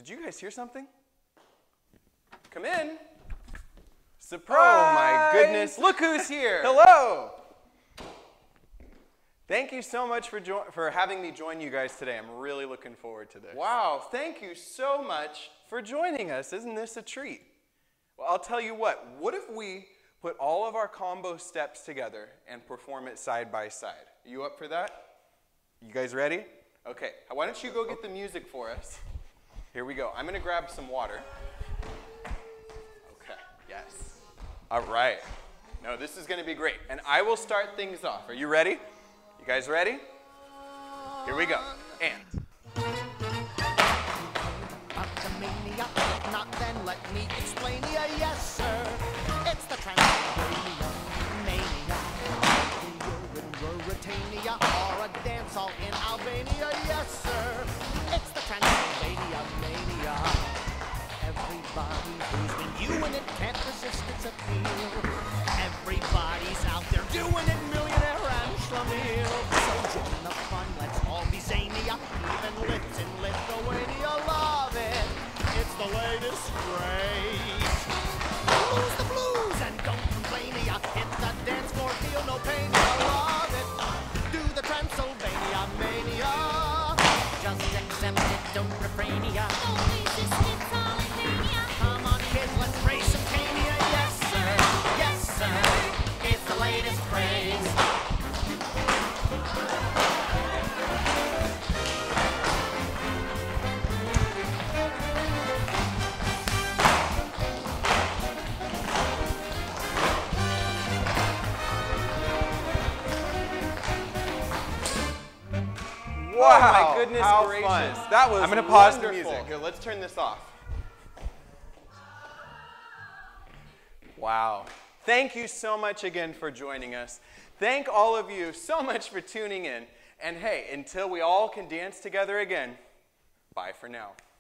Did you guys hear something? Come in. Surprise! Oh my goodness, look who's here. Hello! Thank you so much for having me join you guys today. I'm really looking forward to this. Wow, thank you so much for joining us. Isn't this a treat? Well, I'll tell you what if we put all of our combo steps together and perform it side by side? Are you up for that? You guys ready? Okay, why don't you go get the music for us? Here we go. I'm going to grab some water. Okay, yes. All right. No, this is going to be great. And I will start things off. Are you ready? You guys ready? Here we go. And. Not then let me explain ya, yes sir. It's the Transylvania mania. You're in Ruritania or a dance hall in Albania, yes sir. It's the Transylvania mania. Everybody who's been viewing it can't resist its appeal. Everybody's out there doing it, millionaire and schlemiel. So join the fun, let's all be zania. Even lit in Lithuania love it. It's the latest craze. Lose the blues and don't complain. Ya hit the dance floor, feel no pain. You love it. Do the Transylvania mania. Just accept it, don't refrain. Ya. Come on, kids, let's raise some cania. Yes, sir. Yes, sir. It's the latest craze. Wow, oh my goodness how gracious. Fun. That was I'm going to pause the wonderful. music. Here, let's turn this off. Wow. Thank you so much again for joining us. Thank all of you so much for tuning in. And hey, until we all can dance together again, bye for now.